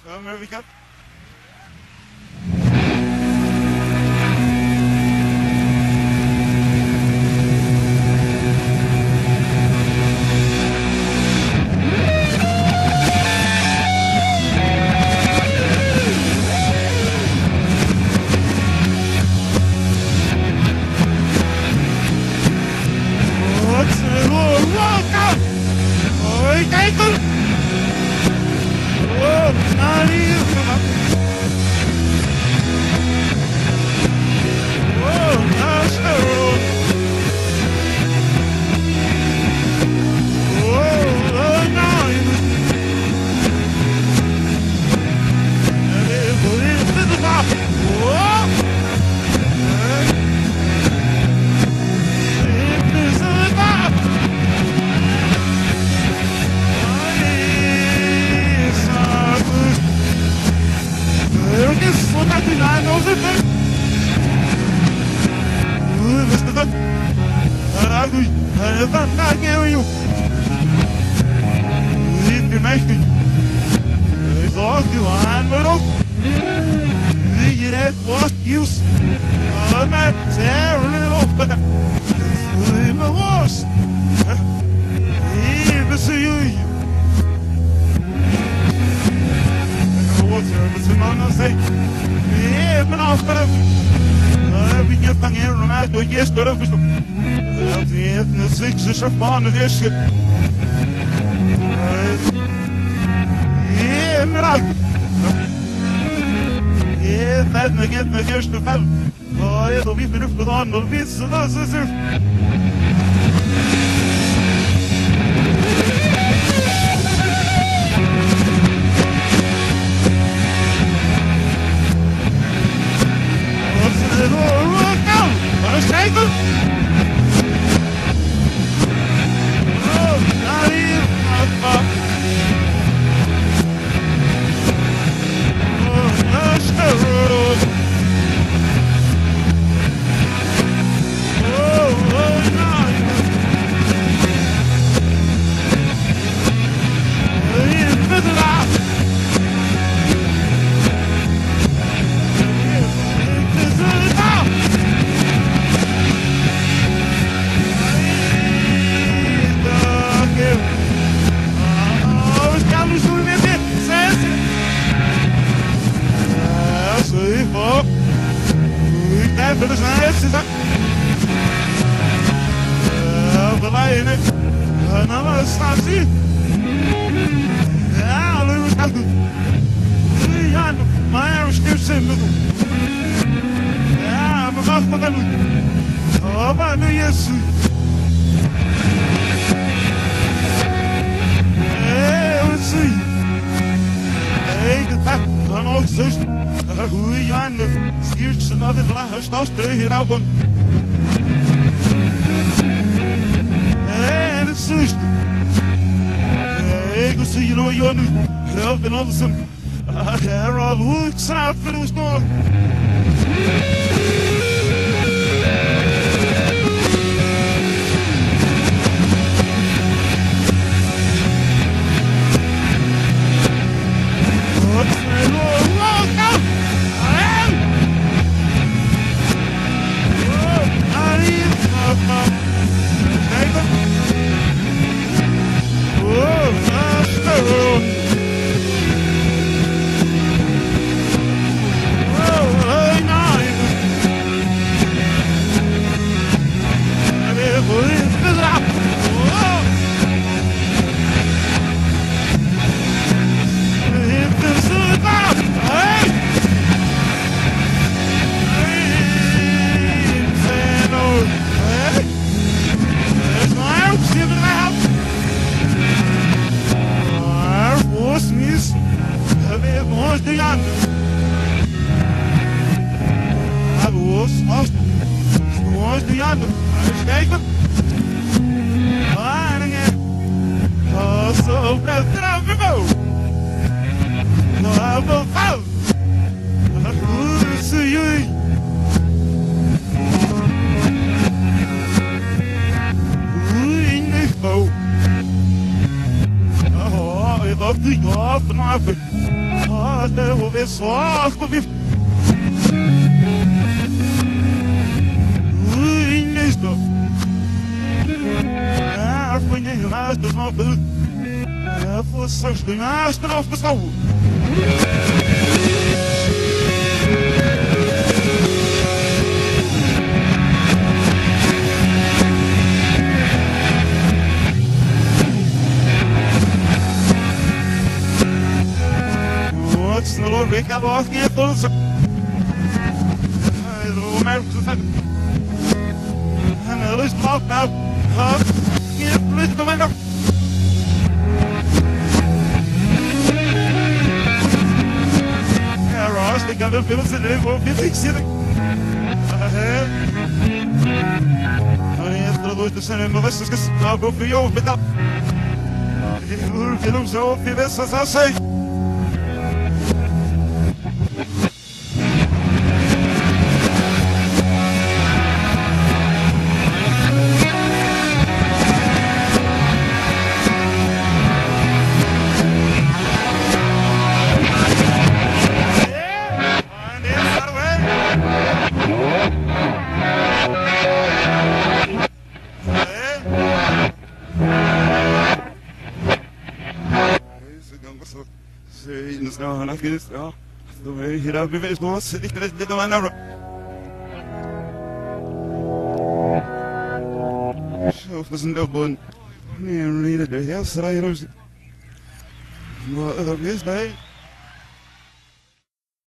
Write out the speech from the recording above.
America. eu vou ver só, vou ver. Ui, listo. Foi nem mais dos novos. Forças de astro, não pessoal. What's the Lord wake up off the apples? I don't remember. And the list pop out. Give please come in. Ik heb een veel zin in voor dit ik zit. Hij is er zijn maar was het nou voor jou met dat. Ik wil hem zo veel besser als hij. No, and I feel this, oh, the way he does me is more sitting in the little one. So, wasn't the one. Man, read it, the house that I was. Well, yes, mate.